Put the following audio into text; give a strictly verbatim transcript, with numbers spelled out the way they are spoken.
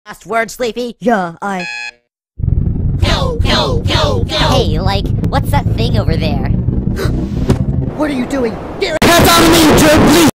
Last word, Sleepy? Yeah, I... Go, go, go, go! Hey, like, what's that thing over there? What are you doing? Hands on me, jerk, please!